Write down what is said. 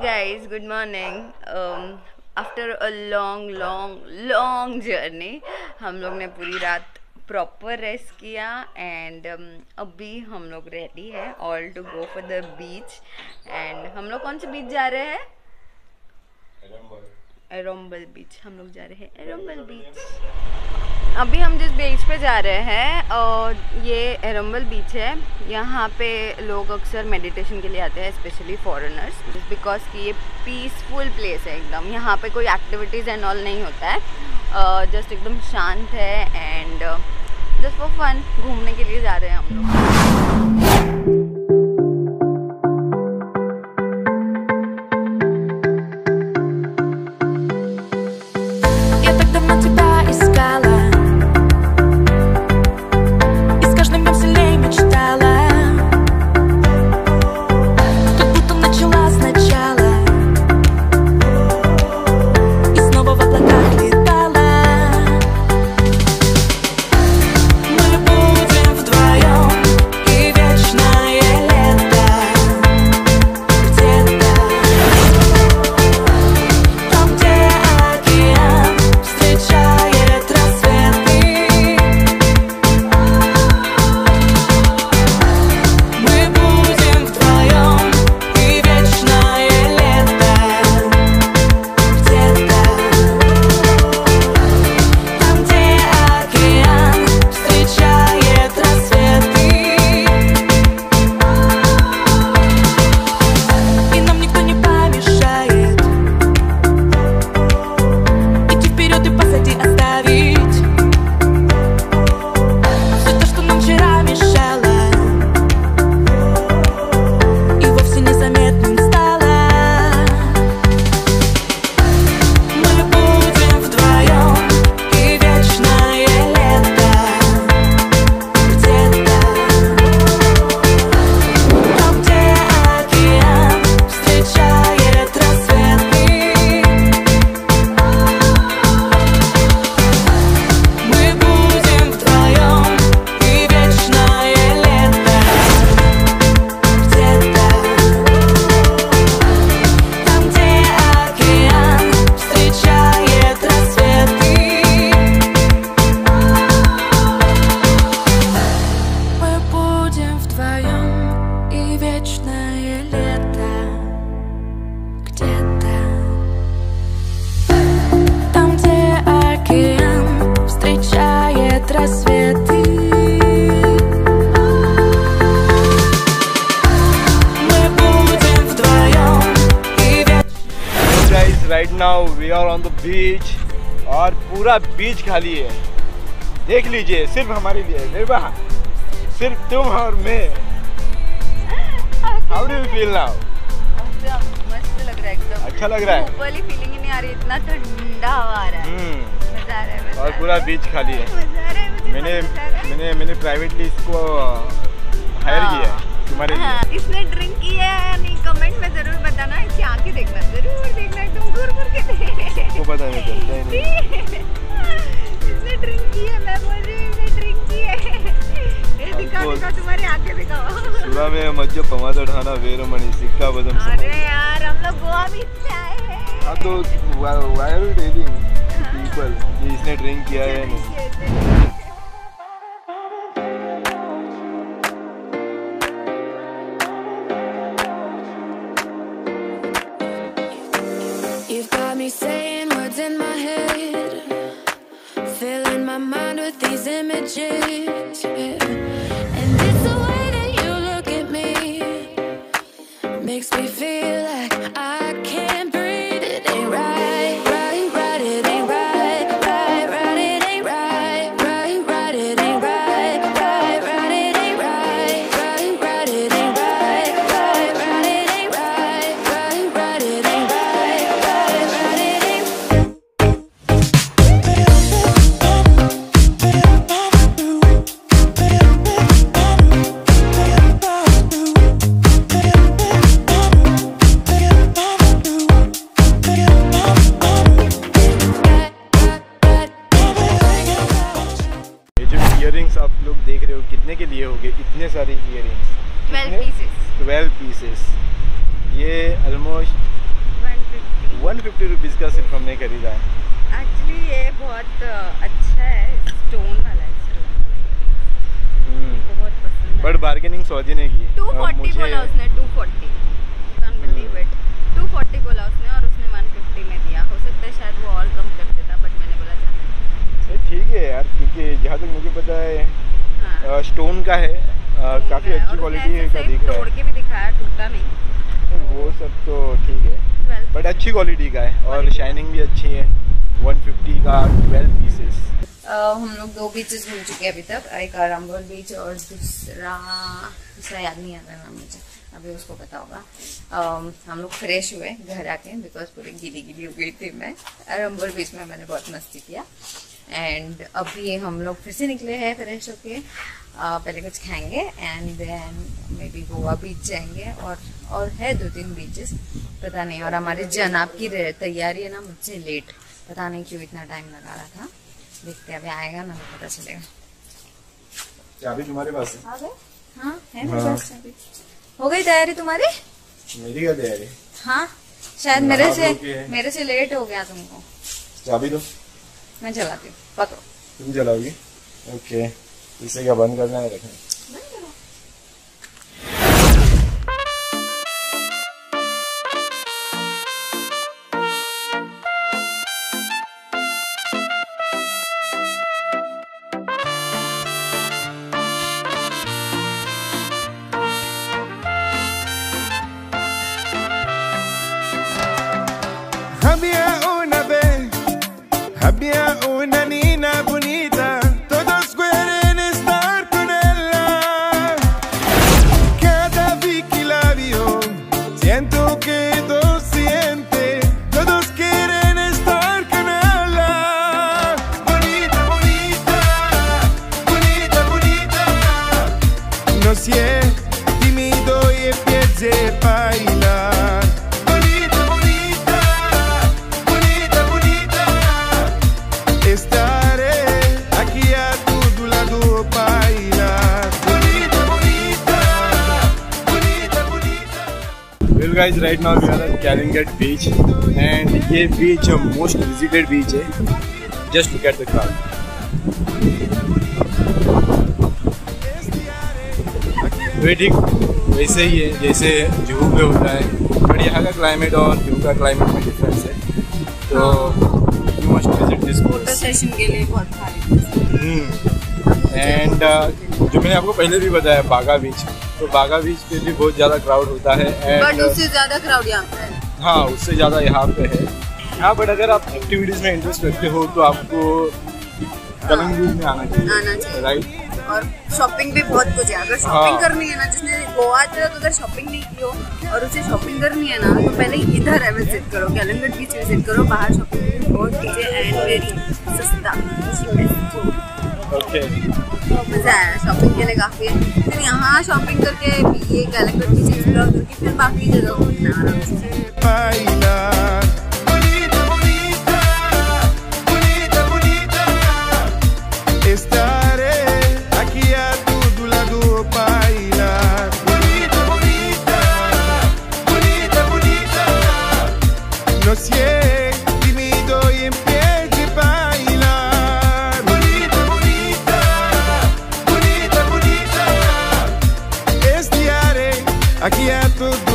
guys, good morning. After a long journey, हम लोग ने पूरी रात प्रॉपर रेस्ट किया एंड अभी हम लोग रेडी है all to go for the beach. And हम लोग कौन से बीच जा रहे हैं? एरोम्बल बीच। हम लोग जा रहे हैं एरोम्बल बीच। अभी हम जिस बीच पे जा रहे हैं और ये एरोम्बल बीच है। यहाँ पे लोग अक्सर मेडिटेशन के लिए आते हैं, स्पेशली फॉरेनर्स, बिकॉज कि ये पीसफुल प्लेस है एकदम। यहाँ पे कोई एक्टिविटीज़ एंड ऑल नहीं होता है, जस्ट एकदम शांत है एंड जस्ट फॉर फन घूमने के लिए जा रहे हैं हम लोग। Right now we are on the beach और पूरा बीच खाली है। देख लीजिए, सिर्फ हमारे लिए, सिर्फ तुम और मैं। How do you feel now? मस्त लग रहा है एकदम। अच्छा लग रहा है। ऊपर वाली फीलिंग ही नहीं आ रही, इतना ठंडा हवा आ रहा है। मजा आ रहा है। और पूरा बीच खाली है। मैंने प्राइवेटली इसको हायर किया है तुम्हारे लिए। इसने ड्रिंक किया है या नहीं कमेंट में जरूर बताना। इसकी आंखें देखना, जरूर देखना, एकदम घूर के देखो। पता नहीं चलता नहीं। इसने ड्रिंक की है, मैं बोल रही हूँ इसने ड्रिंक की है। ये दिखा तुम्हारी आंखें दिखाओ। सुरा में मज्जो पमादा ढाना वेरमणि सिक्का बदम। अरे यार हम लोग गोवा बीच से आए हैं। हाँ तो why are you telling people कि इसने ड्रिंक किया है नहीं? You've got me saying words in my head, filling my mind with these images, yeah. And it's the way that you look at me, makes me feel like I can't breathe. It ain't right, right, right, it ain't right, right, right, it ain't right, right, right, it ain't right, right, right, it ain't right, right, right, it ain't right, right, right, it ain't right, right, right, it ain't right. 150 rupees का सिर्फ हमने खरीदा है। Actually ये बहुत अच्छा है, stone वाला है, मुझको बहुत पसंद है। बट बार्गेनिंग सौदी ने की। 240 बोला उसने, 240, can't believe it, 240 बोला उसने और उसने 150 में दिया। हो सकता है शायद वो और कम कर देता, बट मैंने बोला जाना ठीक है यार, क्योंकि जहाँ तक मुझे पता है हाँ। स्टोन का है, काफ़ी अच्छी क्वालिटी का दिख रहा है। तोड़ के भी दिखाया, टूटा नहीं, वो सब तो ठीक है, बट अच्छी क्वालिटी का है और शाइनिंग भी अच्छी है। 150 का 12 पीसेस। हम लोग 2 बीचेस घूम चुके हैं अभी तक, एक अरम्बल बीच और दूसरा याद नहीं आता ना मुझे, अभी उसको पता होगा। हम लोग फ्रेश हुए घर आके, बिकॉज पूरी गीली गीली हो गई थी मैं। अरम्बल बीच में मैंने बहुत मस्ती किया एंड अभी हम लोग फिर से निकले हैं फ्रेश होके। पहले कुछ खाएंगे and then may be Goa beach जाएंगे और है 2-3 बीचेस, पता नहीं। और हमारी जनाब की तैयारी है ना मुझसे लेट, पता नहीं क्यों इतना टाइम लगा रहा था, देखते अभी आएगा ना तो पता चलेगा। चाबी तुम्हारे पास है? आ गए? हाँ है मेरे पास चाबी। हो गई तैयारी तुम्हारी? मेरी क्या तैयारी? हाँ शायद मेरे से लेट हो गया तुमको। चाबी दो, मैं चलाती हूँ, पकड़ो। तुम चलाओगी? ओके, इसे क्या बंद करना है, रखना? Había una niña bonita, todos quieren estar con ella. Cada vez que la veo, siento que todo siente, todos quieren estar con ella. Bonita, bonita, bonita, bonita. No sé, tímido y empiece a bailar. Estaré aquí a tu lado bailar. Bonita, bonita, bonita, bonita. Well guys, right now we are at Calingate beach and ये beach most visited beach है. Just look at the crowd. वे ठीक वैसे ही है जैसे जुहू में होता है, but यहाँ का क्लाइमेट और जुहू का क्लाइमेट में डिफरेंस है, तो फोटो सेशन के लिए बहुत भारी। एंड जो मैंने आपको पहले भी बताया बागा बीच, तो बागा बीच पे भी बहुत ज़्यादा क्राउड होता है। बट उससे ज़्यादा क्राउड यहाँ पे है। हाँ, उससे ज़्यादा यहाँ पे है। हाँ, बट अगर आप एक्टिविटीज़ में इंटरेस्ट रखते हो तो आपको कलंगूट में आना चाहिए, राइट। और शॉपिंग भी बहुत कुछ है, अगर शॉपिंग करनी है ना, जिसने गोवा तक अगर शॉपिंग नहीं की हो और उसे शॉपिंग करनी है ना, तो पहले इधर है विजिट करो, कैलंगट बीच विजिट करो। बाहर शॉपिंग बहुत चीज़ें एंड वेरी सस्ता। ओके, मज़ा आया शॉपिंग के लिए काफ़ी है। फिर यहाँ शॉपिंग करके ये कैलंगट बीच एक्सप्लोर करके फिर बाकी जगह घूमना आराम से। Estaré aquí a tu lado bailar. Bonita, bonita, bonita, bonita. No sé, tímido y empiece a bailar. Bonita, bonita, bonita, bonita. Estaré aquí a tu